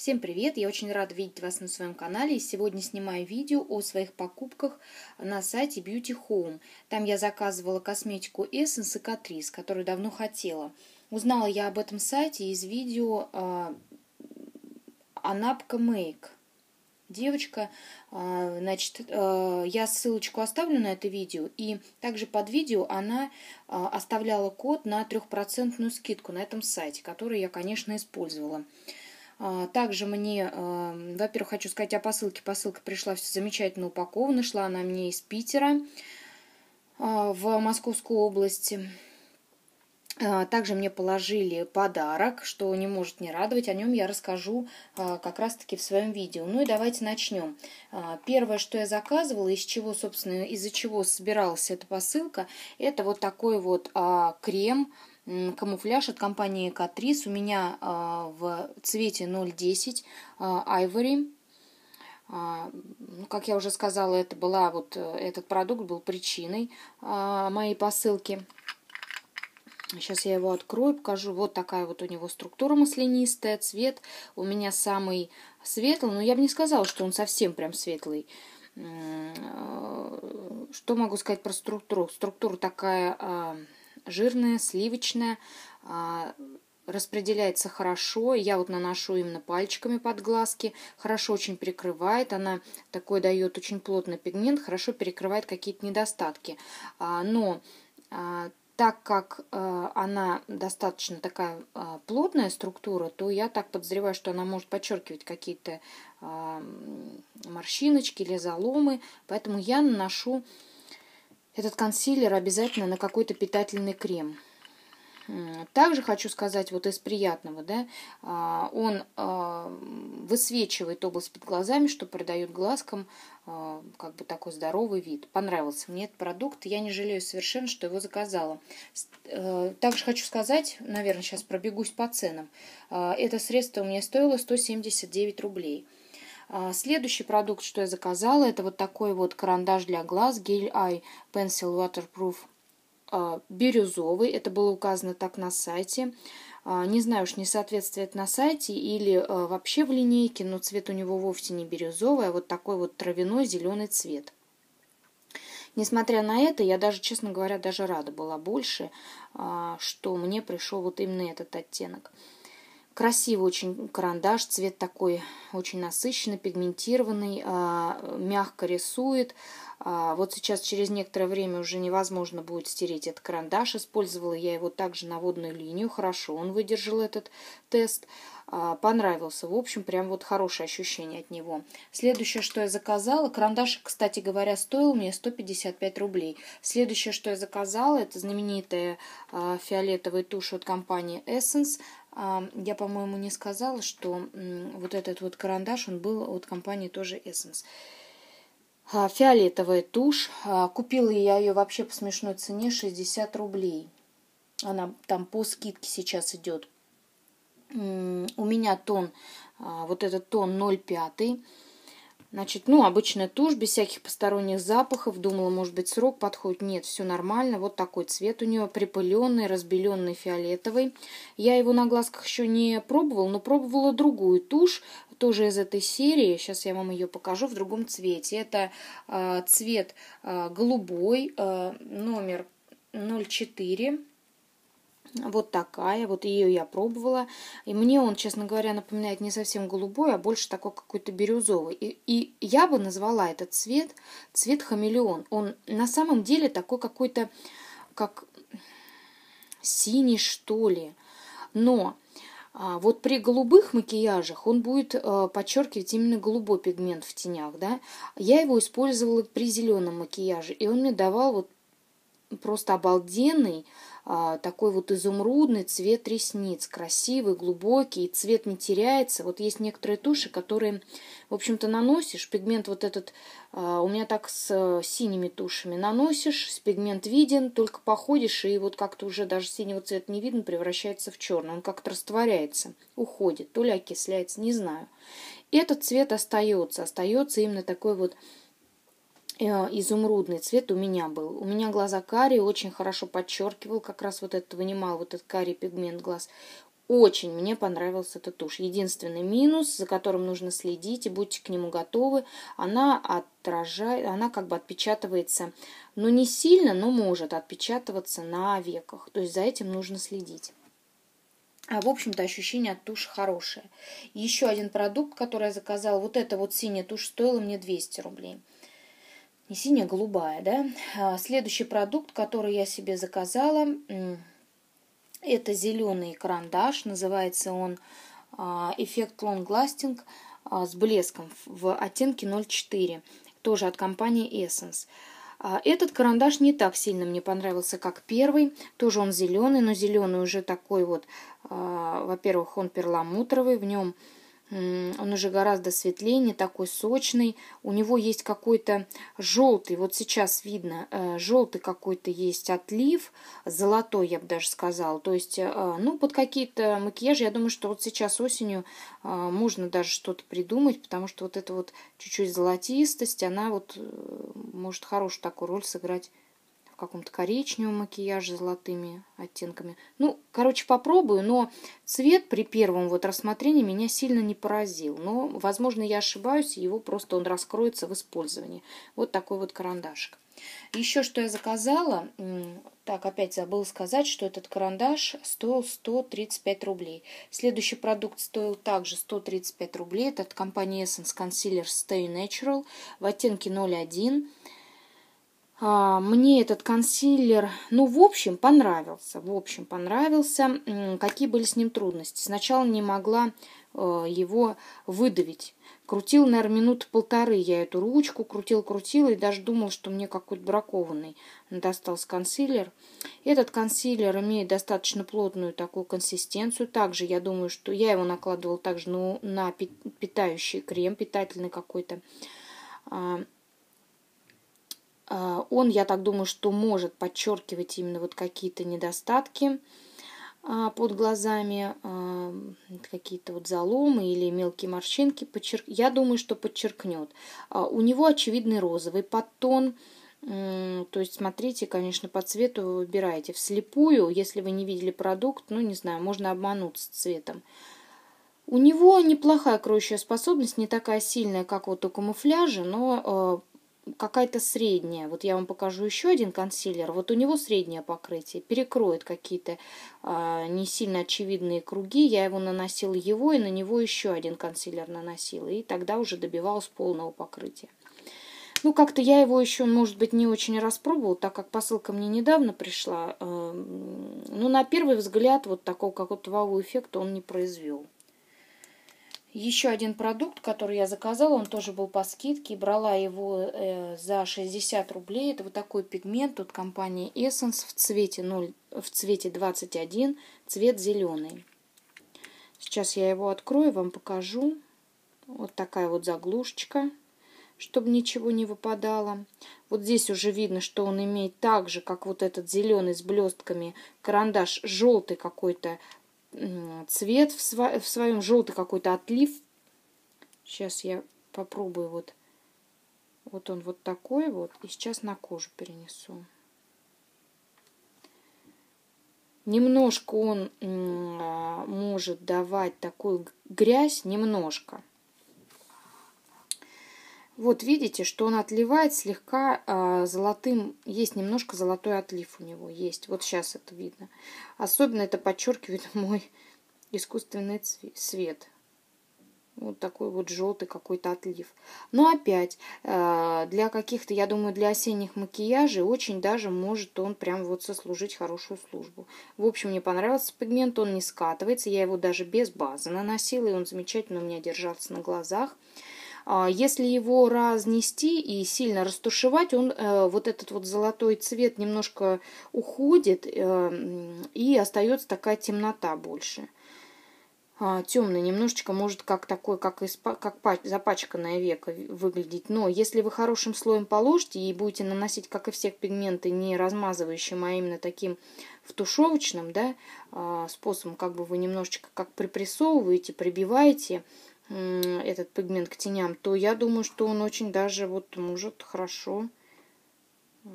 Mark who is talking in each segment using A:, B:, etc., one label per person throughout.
A: Всем привет! Я очень рада видеть вас на своем канале. И сегодня снимаю видео о своих покупках на сайте Beauty Home. Там я заказывала косметику Essence и Catrice, которую давно хотела. Узнала я об этом сайте из видео Анапка Make. Девочка, значит, я ссылочку оставлю на это видео, и также под видео она оставляла код на 3% скидку на этом сайте, который я, конечно, использовала. Также мне, во-первых, хочу сказать о посылке. Посылка пришла все замечательно упакована. Шла она мне из Питера в Московскую область. Также мне положили подарок, что не может не радовать. О нем я расскажу как раз-таки в своем видео. Ну и давайте начнем. Первое, что я заказывала, из-за чего собиралась эта посылка, это вот такой вот крем, камуфляж от компании Catrice. У меня в цвете 010 Ivory. Как я уже сказала, этот продукт был причиной моей посылки. Сейчас я его открою, покажу. Вот такая вот у него структура маслянистая, цвет у меня самый светлый, но я бы не сказала, что он совсем прям светлый. Что могу сказать про структуру? Структура такая жирная, сливочная, распределяется хорошо. Я вот наношу именно пальчиками под глазки, хорошо очень перекрывает. Она такой дает очень плотный пигмент, хорошо перекрывает какие-то недостатки. Но так как она достаточно такая плотная структура, то я так подозреваю, что она может подчеркивать какие-то морщиночки или заломы. Поэтому я наношу этот консилер обязательно на какой-то питательный крем. Также хочу сказать, вот из приятного, да, он высвечивает область под глазами, что придает глазкам как бы такой здоровый вид. Понравился мне этот продукт, я не жалею совершенно, что его заказала. Также хочу сказать, наверное, сейчас пробегусь по ценам. Это средство у меня стоило 179 рублей. Следующий продукт, что я заказала, это вот такой вот карандаш для глаз Gel Eye Pencil Waterproof бирюзовый. Это было указано так на сайте. Не знаю уж, несоответствие на сайте или вообще в линейке, но цвет у него вовсе не бирюзовый, а вот такой вот травяной зеленый цвет. Несмотря на это, я даже, честно говоря, даже рада была больше, что мне пришел вот именно этот оттенок. Красивый очень карандаш, цвет такой очень насыщенный, пигментированный, мягко рисует. Вот сейчас через некоторое время уже невозможно будет стереть этот карандаш. Использовала я его также на водную линию. Хорошо, он выдержал этот тест. Понравился. В общем, прям вот хорошее ощущение от него. Следующее, что я заказала, карандаш, кстати говоря, стоил мне 155 рублей. Следующее, что я заказала, это знаменитая фиолетовая тушь от компании Essence. Я, по-моему, не сказала, что вот этот вот карандаш, он был от компании тоже Essence. Фиолетовая тушь. Купила я ее вообще по смешной цене 60 рублей. Она там по скидке сейчас идет. У меня тон, вот этот тон 0,5. Значит, обычная тушь, без всяких посторонних запахов. Думала, может быть, срок подходит. Нет, все нормально. Вот такой цвет у нее, припыленный, разбеленный, фиолетовый. Я его на глазках еще не пробовала, но пробовала другую тушь, тоже из этой серии. Сейчас я вам ее покажу в другом цвете. Это цвет голубой, номер 04. Вот такая, вот ее я пробовала. И мне он, честно говоря, напоминает не совсем голубой, а больше такой какой-то бирюзовый. И я бы назвала этот цвет хамелеон. Он на самом деле такой какой-то, как синий, что ли. Но вот при голубых макияжах он будет подчеркивать именно голубой пигмент в тенях, да. Я его использовала при зеленом макияже, и он мне давал вот просто обалденный, такой вот изумрудный цвет ресниц, красивый, глубокий, цвет не теряется. Вот есть некоторые туши, которые, в общем-то, наносишь, пигмент вот этот, у меня так с синими тушами, наносишь, пигмент виден, только походишь, и вот как-то уже даже синего цвета не видно, превращается в черный, он как-то растворяется, уходит, то ли окисляется, не знаю. Этот цвет остается именно такой вот изумрудный цвет у меня был. У меня глаза карие, очень хорошо подчеркивал, как раз вот этот вынимал, вот этот карий пигмент глаз. Очень мне понравился эта тушь. Единственный минус, за которым нужно следить, и будьте к нему готовы, она отражает, она как бы отпечатывается, ну не сильно, но может отпечатываться на веках. То есть за этим нужно следить. А в общем-то ощущение от туши хорошее. Еще один продукт, который я заказала, вот эта вот синяя тушь стоила мне 200 рублей. Не синяя, голубая, да. Следующий продукт, который я себе заказала, это зеленый карандаш, называется он Effect Long Lasting с блеском в оттенке 0,4, тоже от компании Essence. Этот карандаш не так сильно мне понравился, как первый, тоже он зеленый, но зеленый уже такой вот, во-первых, он перламутровый, в нем он уже гораздо светлее, не такой сочный. У него есть какой-то желтый, вот сейчас видно, желтый какой-то есть отлив, золотой, я бы даже сказала. То есть, ну, под какие-то макияжи, я думаю, что вот сейчас осенью можно даже что-то придумать, потому что вот эта вот чуть-чуть золотистость, она вот может хорошую такую роль сыграть в каком-то коричневом макияже с золотыми оттенками. Ну, короче, попробую, но цвет при первом вот рассмотрении меня сильно не поразил. Но, возможно, я ошибаюсь, и его просто он раскроется в использовании. Вот такой вот карандашик. Еще что я заказала, так, опять забыла сказать, что этот карандаш стоил 135 рублей. Следующий продукт стоил также 135 рублей. Это от компании Essence Concealer Stay Natural в оттенке 01. Мне этот консилер, ну, в общем, понравился. Какие были с ним трудности? Сначала не могла его выдавить. Крутила, наверное, минуты полторы я эту ручку, крутила и даже думала, что мне какой-то бракованный достался консилер. Этот консилер имеет достаточно плотную такую консистенцию. Также я думаю, что я его накладывала также на питающий крем, питательный какой-то. Он, я так думаю, что может подчеркивать именно вот какие-то недостатки под глазами, какие-то вот заломы или мелкие морщинки. Я думаю, что подчеркнет. У него очевидный розовый подтон. То есть, смотрите, конечно, по цвету вы выбираете. Вслепую, если вы не видели продукт, ну, не знаю, можно обмануться цветом. У него неплохая кроющая способность, не такая сильная, как вот у камуфляжа, но какая-то средняя. Вот я вам покажу еще один консилер. Вот у него среднее покрытие. Перекроет какие-то не сильно очевидные круги. Я его наносила и на него еще один консилер наносила. И тогда уже добивалась полного покрытия. Ну, как-то я его еще, может быть, не очень распробовала, так как посылка мне недавно пришла. Ну, на первый взгляд, вот такого какого-то вау-эффекта он не произвел. Еще один продукт, который я заказала, он тоже был по скидке. Брала его за 60 рублей. Это вот такой пигмент от компании Essence в цвете 21, цвет зеленый. Сейчас я его открою, вам покажу. Вот такая вот заглушечка, чтобы ничего не выпадало. Вот здесь уже видно, что он имеет так же, как вот этот зеленый с блестками, карандаш желтый какой-то, цвет в своем, желтый какой-то отлив. Сейчас я попробую вот он вот такой вот, и сейчас на кожу перенесу. Немножко он может давать такую грязь, немножко. Вот видите, что он отливает слегка золотым, есть немножко золотой отлив у него, есть. Вот сейчас это видно. Особенно это подчеркивает мой искусственный свет. Вот такой вот желтый какой-то отлив. Но опять, для каких-то, я думаю, для осенних макияжей очень даже может он прям вот сослужить хорошую службу. В общем, мне понравился пигмент, он не скатывается. Я его даже без базы наносила, и он замечательно у меня держался на глазах. Если его разнести и сильно растушевать, он, вот этот вот золотой цвет немножко уходит, и остается такая темнота больше. Темный немножечко может как такой, как запачканное веко выглядеть. Но если вы хорошим слоем положите и будете наносить, как и всех, пигменты не размазывающим, а именно таким втушевочным, да, способом, как бы вы немножечко как припрессовываете, прибиваете этот пигмент к теням, то я думаю, что он очень даже вот может хорошо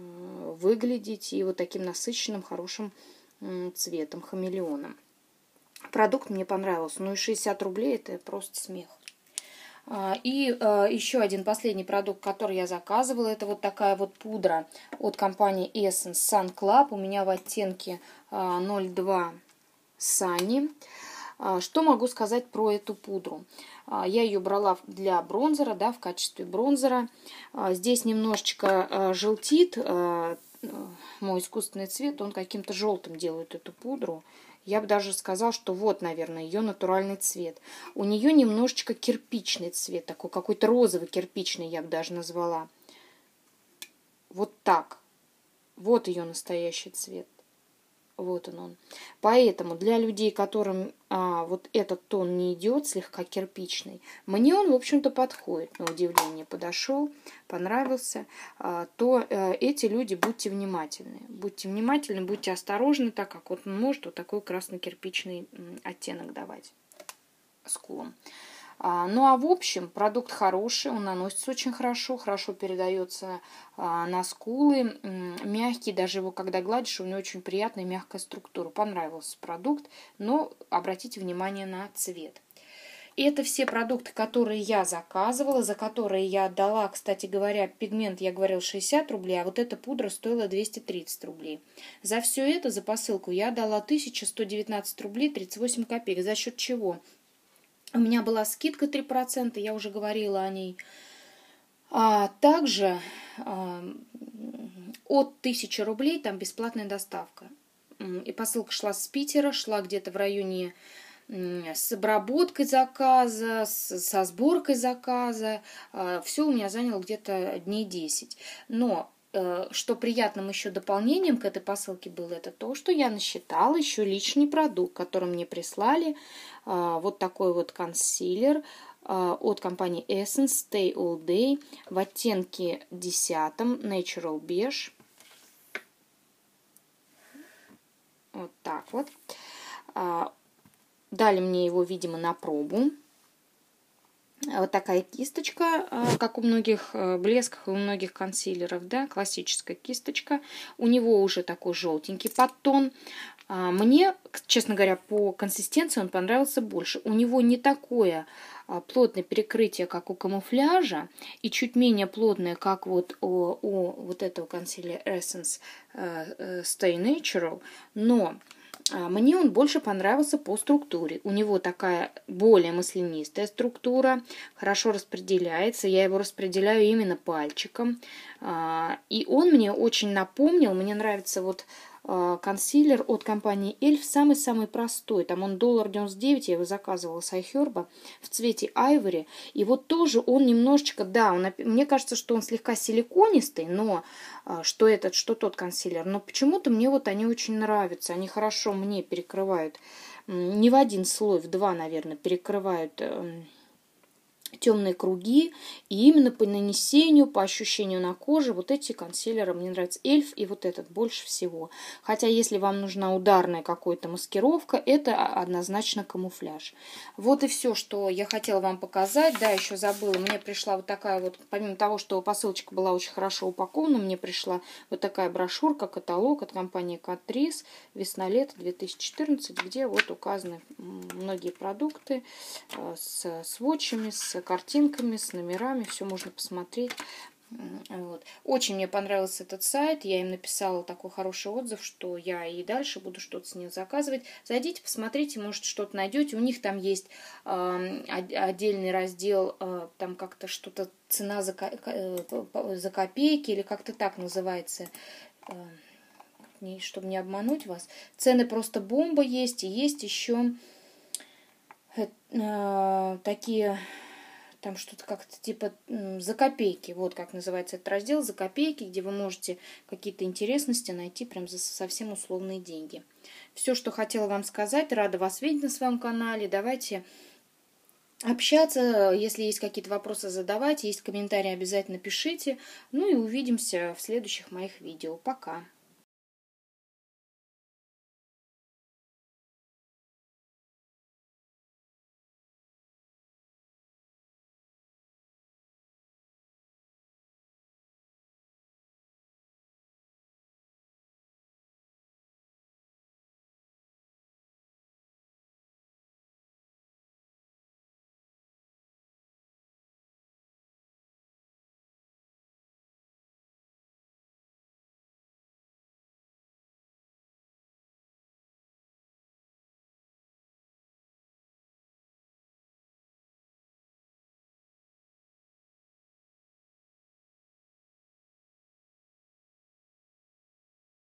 A: выглядеть и вот таким насыщенным, хорошим цветом, хамелеоном. продукт мне понравился. Ну и 60 рублей это просто смех. И еще один последний продукт, который я заказывала, это вот такая вот пудра от компании Essence Sun Club. У меня в оттенке 02 Sunny. Что могу сказать про эту пудру? Я ее брала для бронзера, да, в качестве бронзера. Здесь немножечко желтит мой искусственный цвет, он каким-то желтым делает эту пудру. Я бы даже сказала, что вот, наверное, ее натуральный цвет. У нее немножечко кирпичный цвет, такой какой-то розовый кирпичный, я бы даже назвала. Вот так. Вот ее настоящий цвет. Вот он. Поэтому для людей, которым вот этот тон не идет, слегка кирпичный, мне он, в общем-то, подходит. На удивление подошел, понравился. То эти люди, будьте внимательны. Будьте внимательны, будьте осторожны, так как вот он может вот такой красно-кирпичный оттенок давать скулам. Ну а в общем, продукт хороший, он наносится очень хорошо, хорошо передается на скулы, мягкий, даже его когда гладишь, у него очень приятная мягкая структура. Понравился продукт, но обратите внимание на цвет. И это все продукты, которые я заказывала, за которые я отдала, кстати говоря, пигмент, я говорила, 60 рублей, а вот эта пудра стоила 230 рублей. За все это, за посылку, я дала 1119 рублей 38 копеек. За счет чего? У меня была скидка 3%, я уже говорила о ней. Также от 1000 рублей там бесплатная доставка. И посылка шла с Питера, шла где-то в районе с обработкой заказа, со сборкой заказа. Все у меня заняло где-то дней 10. Но что приятным еще дополнением к этой посылке было, это то, что я насчитала еще лишний продукт, который мне прислали. Вот такой вот консилер от компании Essence Stay All Day в оттенке 10 Natural Beige. Вот так вот. Дали мне его, видимо, на пробу. Вот такая кисточка, как у многих блесков и у многих консилеров, да, классическая кисточка. У него уже такой желтенький подтон. Мне, честно говоря, по консистенции он понравился больше. У него не такое плотное перекрытие, как у камуфляжа, и чуть менее плотное, как вот у вот этого консилера Essence Stay Natural, но мне он больше понравился по структуре. У него такая более маслянистая структура, хорошо распределяется. Я его распределяю именно пальчиком. И он мне очень напомнил, мне нравится вот консилер от компании Эльф, самый-самый простой. Там он $1.99, я его заказывала с iHerb в цвете айвори. И вот тоже он немножечко, да, мне кажется, что он слегка силиконистый, но что этот, что тот консилер. Но почему-то мне вот они очень нравятся. Они хорошо мне перекрывают, не в один слой, в два, наверное, перекрывают темные круги, и именно по нанесению, по ощущению на коже вот эти консилеры мне нравятся. Эльф и вот этот больше всего. Хотя если вам нужна ударная какая-то маскировка, это однозначно камуфляж. Вот и все, что я хотела вам показать. Да, еще забыла, мне пришла вот такая вот, помимо того, что посылочка была очень хорошо упакована, мне пришла вот такая брошюрка, каталог от компании Catrice весна-лето 2014, где вот указаны многие продукты с сводчами, с картинками, с номерами, все можно посмотреть. Вот. Очень мне понравился этот сайт, я им написала такой хороший отзыв, что я и дальше буду что-то с них заказывать. Зайдите, посмотрите, может что-то найдете. У них там есть отдельный раздел, там как-то что-то цена за копейки или как-то так называется. Чтобы не обмануть вас. Цены просто бомба есть, и есть еще такие, там что-то как-то типа за копейки, вот как называется этот раздел, за копейки, где вы можете какие-то интересности найти прям за совсем условные деньги. Все, что хотела вам сказать, рада вас видеть на своем канале, давайте общаться, если есть какие-то вопросы, задавайте, есть комментарии, обязательно пишите, ну и увидимся в следующих моих видео. Пока!